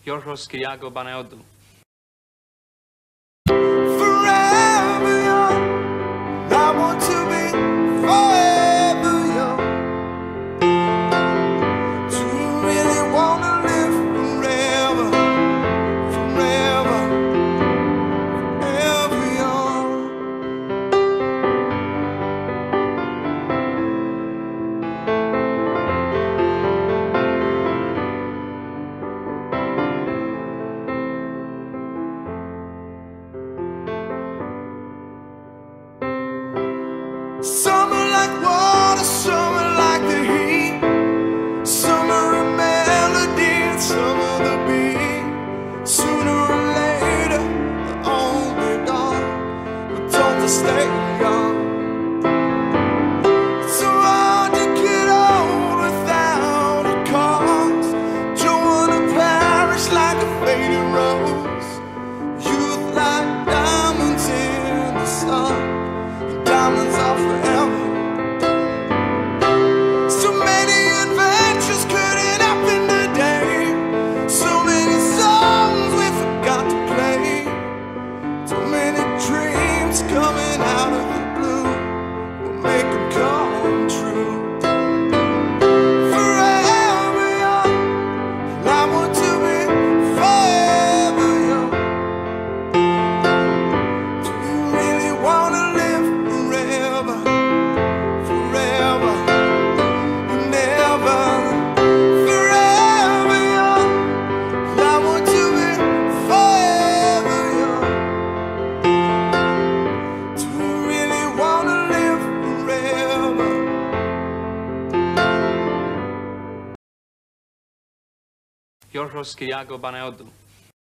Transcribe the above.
Yorgos Kyriakou-Banaiodou. Forever young, I want to be forever young. Do you really want to live forever, forever, forever young? Summer like water, summer like the heat, summer a melody and summer the beat. Sooner or later, they'll all be gone, but don't they stay young? It's so hard to get old without a cause. Don't wanna perish like a fading rose. Youth like diamonds in the sun, diamonds are forever. So many adventures couldn't happen today. So many songs we forgot to play. So many dreams coming out of the blue. We'll make them come true. Forever young, and I want to be forever young. Do you really want to live forever, forever, never? Forever young, and I want to be forever young. Do you really want to live forever? Yorgos Kyriakou-Banaiodou.